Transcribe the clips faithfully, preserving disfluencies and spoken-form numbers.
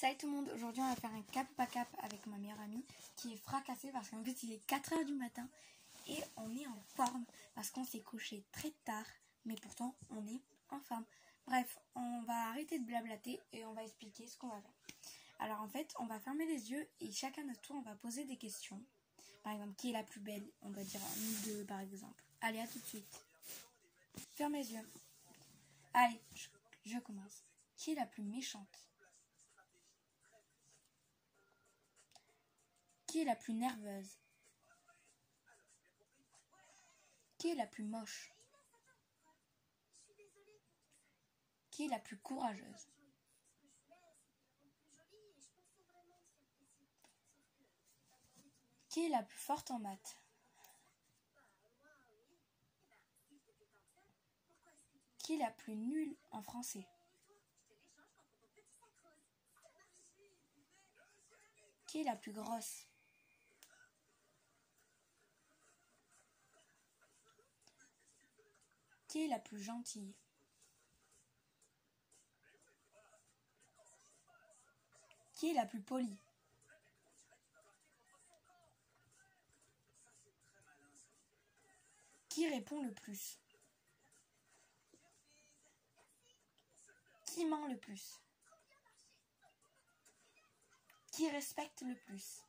Salut tout le monde, aujourd'hui on va faire un cap pas cap avec ma meilleure amie qui est fracassée parce qu'en fait il est quatre heures du matin et on est en forme parce qu'on s'est couché très tard mais pourtant on est en forme. Bref, on va arrêter de blablater et on va expliquer ce qu'on va faire. Alors en fait on va fermer les yeux et chacun notre tour on va poser des questions. Par exemple, qui est la plus belle? On va dire nous deux par exemple. Allez, à tout de suite. Ferme les yeux. Allez, je, je commence. Qui est la plus méchante? Qui est la plus nerveuse? Qui est la plus moche? Qui est la plus courageuse? Qui est la plus forte en maths? Qui est la plus nulle en français? Qui est la plus grosse? Qui est la plus gentille? Qui est la plus polie? Qui répond le plus? Qui ment le plus? Qui respecte le plus?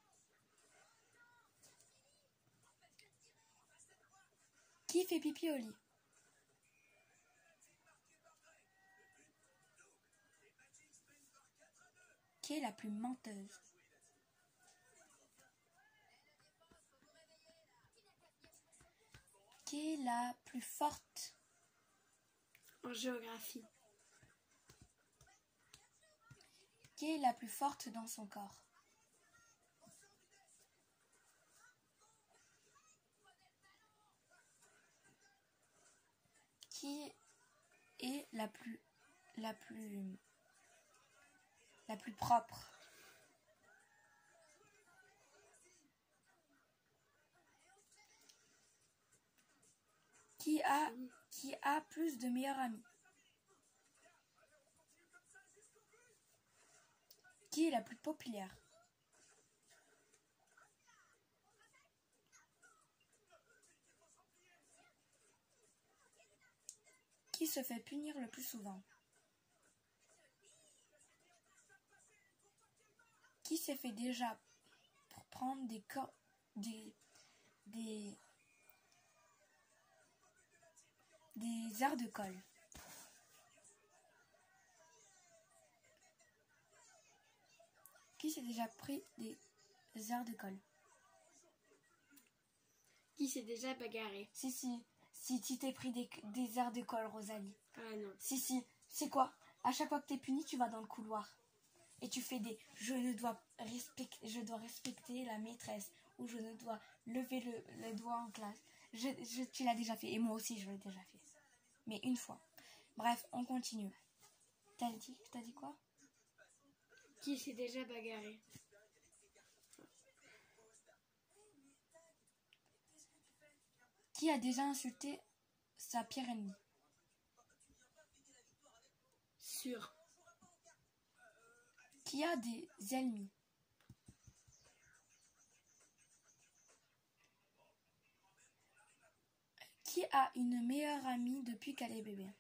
Qui fait pipi au lit? Qui est la plus menteuse? Qui est la plus forte en géographie? Qui est la plus forte dans son corps? Qui est la plus la plus la plus propre? Qui a qui a plus de meilleurs amis? Qui est la plus populaire? Qui se fait punir le plus souvent? Qui s'est fait déjà pour prendre des corps des des des heures de colle? Qui s'est déjà pris des heures de colle? Qui s'est déjà bagarré? Si, si, si tu t'es pris des, des heures de colle, Rosalie. Ah non. Si, si, c'est quoi? À chaque fois que t'es punie, tu vas dans le couloir. Et tu fais des je ne dois respecter, je dois respecter la maîtresse. Ou je ne dois lever le, le doigt en classe. Je, je, tu l'as déjà fait. Et moi aussi, je l'ai déjà fait. Mais une fois. Bref, on continue. T'as dit, t'as dit quoi? Qui s'est déjà bagarré? Qui a déjà insulté sa pire ennemie? Sûr. Qui a des ennemis? Qui a une meilleure amie depuis qu'elle est bébé?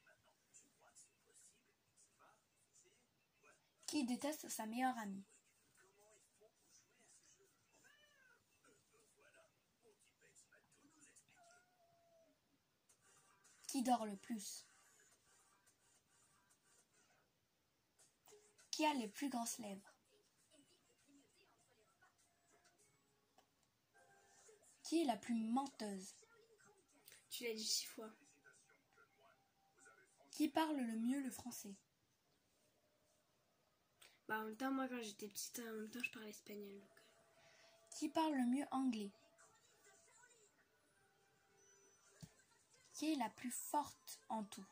Qui déteste sa meilleure amie? Qui dort le plus? Qui a les plus grosses lèvres? Qui est la plus menteuse? Tu l'as dit six fois. Qui parle le mieux le français? Bah en même temps, moi quand j'étais petite, en même temps je parlais espagnol. Donc... Qui parle le mieux anglais? Qui est la plus forte en tout?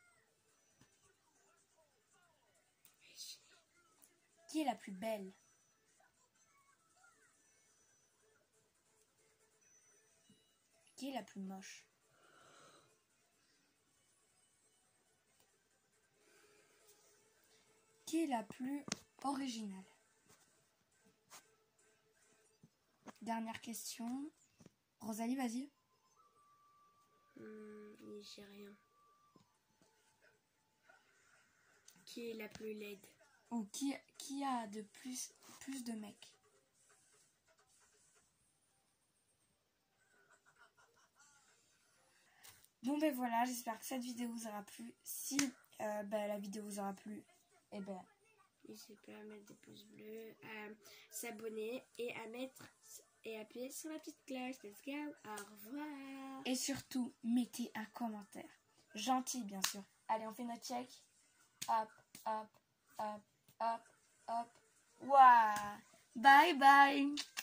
Qui est la plus belle? Qui est la plus moche? Qui est la plus original. Dernière question. Rosalie, vas-y. Hum, j'ai rien. Qui est la plus laide? Ou qui, qui a de plus, plus de mecs? Bon ben voilà, j'espère que cette vidéo vous aura plu. Si euh, ben, la vidéo vous aura plu, et ben n'hésitez pas à mettre des pouces bleus, à s'abonner et à mettre et appuyer sur la petite cloche. Let's go, au revoir. Et surtout, mettez un commentaire. Gentil, bien sûr. Allez, on fait notre check. Hop, hop, hop, hop, hop. Waouh. Bye bye.